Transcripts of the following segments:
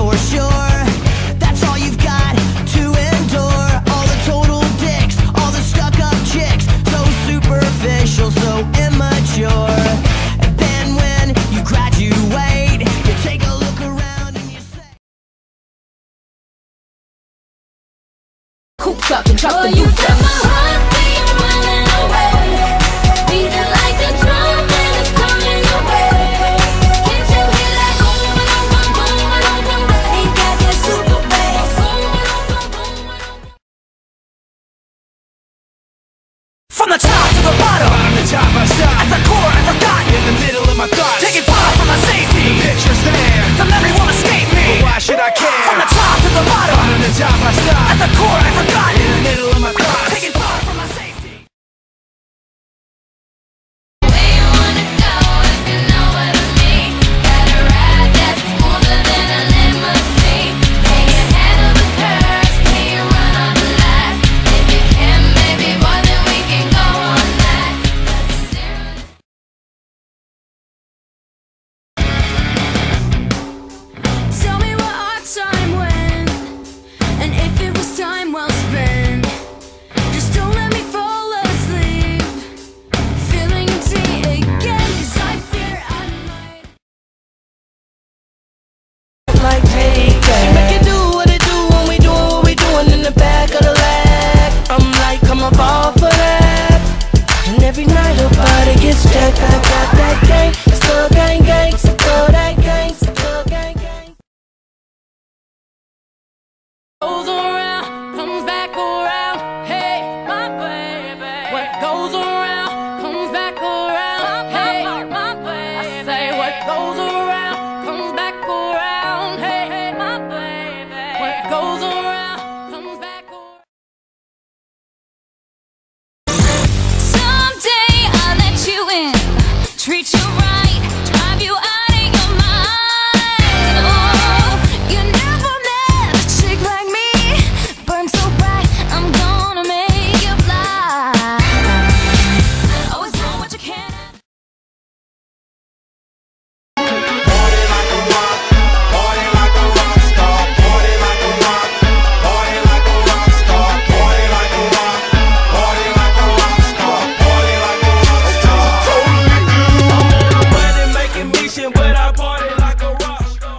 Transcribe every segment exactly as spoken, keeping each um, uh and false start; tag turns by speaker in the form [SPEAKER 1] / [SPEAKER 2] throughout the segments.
[SPEAKER 1] for sure. That's all you've got to endure. All the total dicks, all the stuck-up chicks, so superficial, so immature. And then when you graduate, you take a look around and you say,
[SPEAKER 2] coops up and drop
[SPEAKER 3] Oh,
[SPEAKER 2] the
[SPEAKER 3] you
[SPEAKER 2] boots
[SPEAKER 3] set
[SPEAKER 2] up.
[SPEAKER 3] my heart beat running away, beating like a drum and it's coming your way. Can't you hear that boom, boom, boom, boom, boom, boom? Ain't that that super bass? Boom, boom, boom, boom, boom.
[SPEAKER 1] from the top to the bottom,
[SPEAKER 4] Bottom to top, I stop.
[SPEAKER 1] at the core, I forgot.
[SPEAKER 4] In the middle of my thoughts,
[SPEAKER 1] Taking far from my safety,
[SPEAKER 4] the picture's there.
[SPEAKER 1] the memory won't escape me.
[SPEAKER 4] But why should I care?
[SPEAKER 1] From the top to the bottom,
[SPEAKER 4] Bottom to top, I stop.
[SPEAKER 1] at the core, I forgot.
[SPEAKER 4] In the middle of my thoughts,
[SPEAKER 1] Taking far from my safety.
[SPEAKER 3] Where you wanna go if you know what I mean? Got a ride that's smoother than a limousine. Hanging ahead of the curve, can you run on the lights? If you can, baby boy, then we can go all night. Cause zero to
[SPEAKER 5] Tell me what our time went, and if it was time well spent. Just don't let me fall asleep, feeling empty again, 'cause I fear I might.
[SPEAKER 1] Like taken. She make it do what it do when we doing what we doing in the back of the leg. I'm like, come up all for that. And every night her body gets jacked. I got that gang, still gang gang, still that gang, still gang gang.
[SPEAKER 5] Goes around, comes back around. Hey, my baby. What goes around, comes back around. Hey, my baby. I say what goes around, comes back around. Hey, my baby. What goes around, comes back around.
[SPEAKER 3] someday I'll let you in, treat you right, drive you out of your mind. Oh, you never met a chick like me, burn so bright, I'm gonna make you fly. Always know what you can.
[SPEAKER 4] party like a rock, party like a rock star, party like a rock, party like a rock star, party like a rock, party like a rock star, party like a rock star. I'm on a money making mission, but I party like a rock star.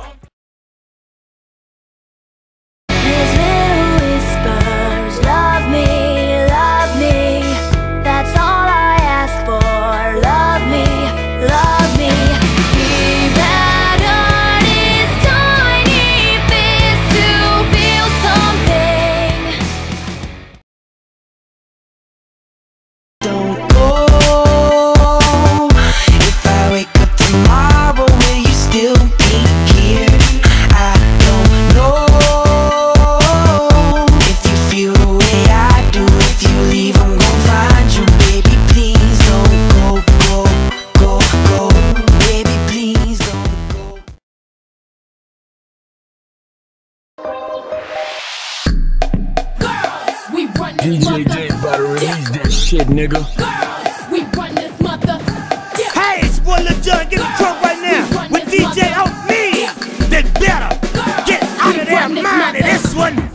[SPEAKER 5] There's little whispers, love me, love me. That's all I ask for. Love me, love me. Be that artist, tiny fist to feel something.
[SPEAKER 1] Don't go. If I wake up tomorrow, will you still be here? I don't know. If you feel the way I do, if you leave, I'm gon' find you. Baby, please don't go, go, go, go. Baby, please don't go.
[SPEAKER 2] We run
[SPEAKER 4] D
[SPEAKER 2] this
[SPEAKER 4] J
[SPEAKER 2] mother.
[SPEAKER 4] J about to release that shit, nigga.
[SPEAKER 2] We run this mother. Yeah.
[SPEAKER 6] Hey, it's one Lil Jon, get the trunk right now. With D J on me, then better get out of their mind of this one.